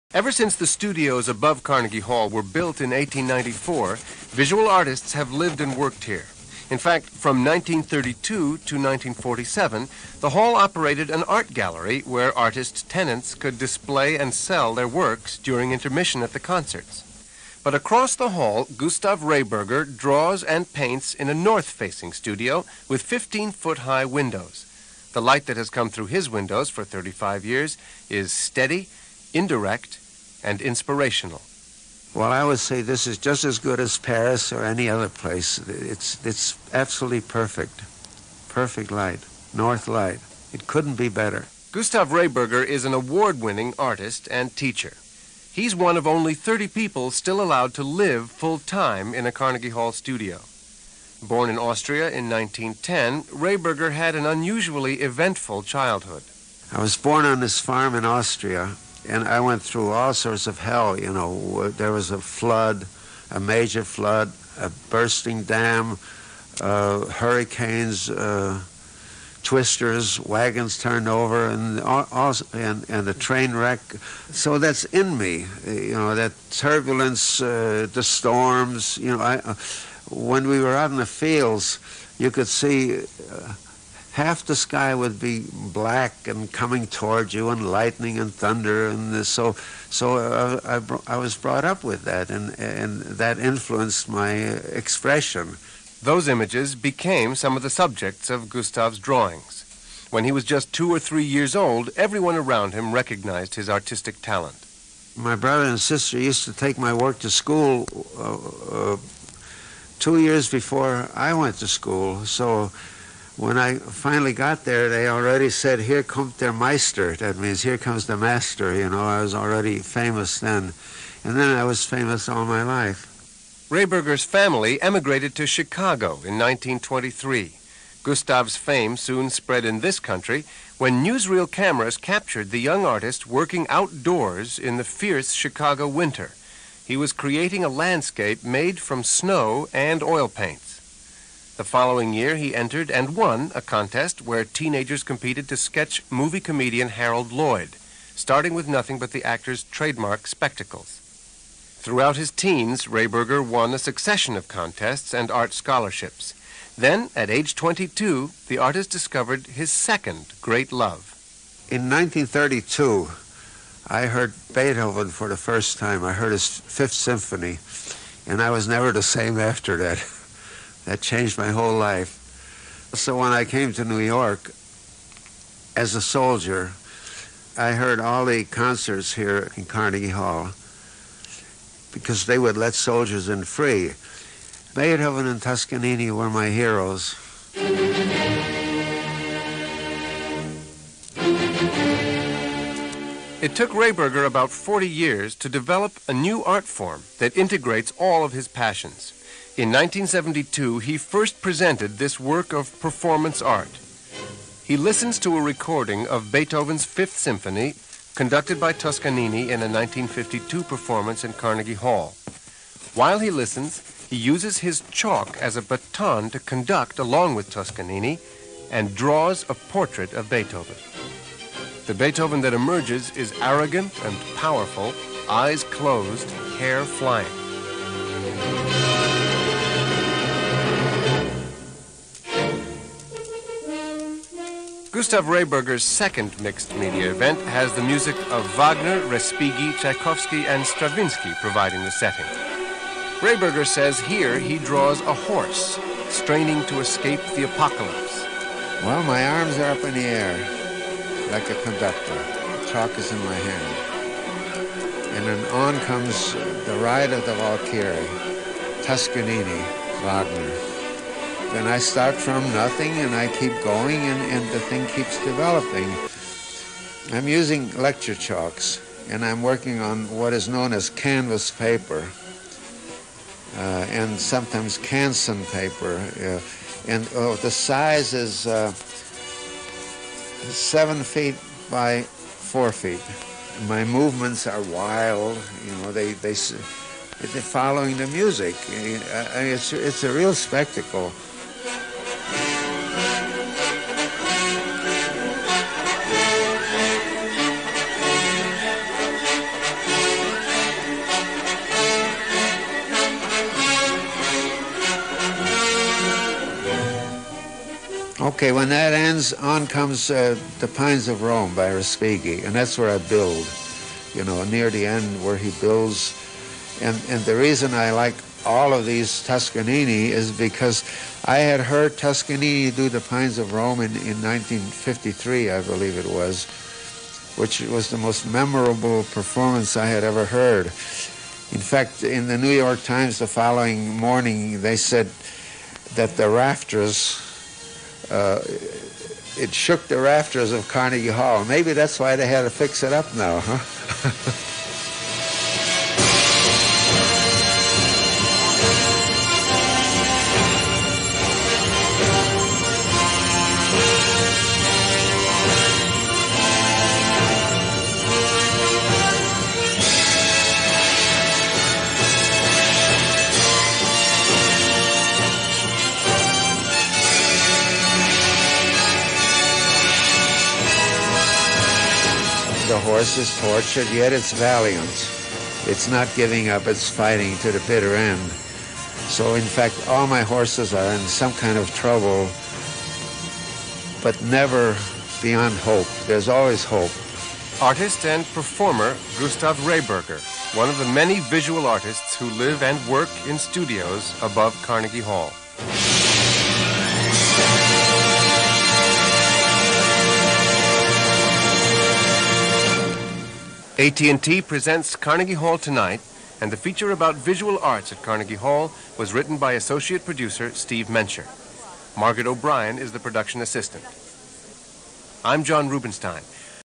Ever since the studios above Carnegie Hall were built in 1894, visual artists have lived and worked here. In fact, from 1932 to 1947, the hall operated an art gallery where artists' tenants could display and sell their works during intermission at the concerts. But across the hall, Gustav Rehberger draws and paints in a north-facing studio with 15-foot-high windows. The light that has come through his windows for 35 years is steady, indirect, and inspirational. Well, I would say this is just as good as Paris or any other place. It's absolutely perfect. Perfect light, north light. It couldn't be better. Gustav Rehberger is an award-winning artist and teacher. He's one of only 30 people still allowed to live full-time in a Carnegie Hall studio. Born in Austria in 1910, Rehberger had an unusually eventful childhood. I was born on this farm in Austria, and I went through all sorts of hell, you know. There was a flood, a major flood, a bursting dam, hurricanes, twisters, wagons turned over, and a train wreck. So that's in me, you know, that turbulence, the storms. You know, when we were out in the fields, you could see half the sky would be black and coming towards you, and lightning and thunder, and so I was brought up with that, and that influenced my expression. Those images became some of the subjects of Gustav's drawings. When he was just 2 or 3 years old, everyone around him recognized his artistic talent. My brother and sister used to take my work to school 2 years before I went to school. So when I finally got there, they already said, "Here comes der Meister." That means, "Here comes the master." You know, I was already famous then. And then I was famous all my life. Rehberger's family emigrated to Chicago in 1923. Gustav's fame soon spread in this country when newsreel cameras captured the young artist working outdoors in the fierce Chicago winter. He was creating a landscape made from snow and oil paints. The following year, he entered and won a contest where teenagers competed to sketch movie comedian Harold Lloyd, starting with nothing but the actor's trademark spectacles. Throughout his teens, Rehberger won a succession of contests and art scholarships. Then, at age 22, the artist discovered his second great love. In 1932, I heard Beethoven for the first time. I heard his Fifth Symphony, and I was never the same after that. That changed my whole life. So when I came to New York as a soldier, I heard all the concerts here in Carnegie Hall, because they would let soldiers in free. Beethoven and Toscanini were my heroes. It took Rehberger about 40 years to develop a new art form that integrates all of his passions. In 1972, he first presented this work of performance art. He listens to a recording of Beethoven's Fifth Symphony, conducted by Toscanini in a 1952 performance in Carnegie Hall. While he listens, he uses his chalk as a baton to conduct along with Toscanini and draws a portrait of Beethoven. The Beethoven that emerges is arrogant and powerful, eyes closed, hair flying. Gustav Rehberger's second mixed media event has the music of Wagner, Respighi, Tchaikovsky, and Stravinsky providing the setting. Rehberger says here he draws a horse, straining to escape the apocalypse. Well, my arms are up in the air, like a conductor. Chalk is in my hand. And then on comes the Ride of the Valkyrie, Toscanini, Wagner. Then I start from nothing, and I keep going, and the thing keeps developing. I'm using lecture chalks, and I'm working on what is known as canvas paper, and sometimes Canson paper. And the size is 7 feet by 4 feet. My movements are wild, you know, they're following the music. It's a real spectacle. Okay, when that ends, on comes The Pines of Rome by Respighi, and that's where I build, near the end where he builds. And the reason I like all of these Toscanini is because I had heard Toscanini do The Pines of Rome in 1953, I believe it was, which was the most memorable performance I had ever heard. In fact, in the New York Times the following morning, they said that the rafters, it shook the rafters of Carnegie Hall. Maybe that's why they had to fix it up now, huh? The horse is tortured, yet it's valiant. It's not giving up, it's fighting to the bitter end. So in fact, all my horses are in some kind of trouble, but never beyond hope. There's always hope. Artist and performer Gustav Rehberger, one of the many visual artists who live and work in studios above Carnegie Hall. AT&T presents Carnegie Hall Tonight, and the feature about visual arts at Carnegie Hall was written by associate producer Steve Mencher. Margaret O'Brien is the production assistant. I'm John Rubenstein.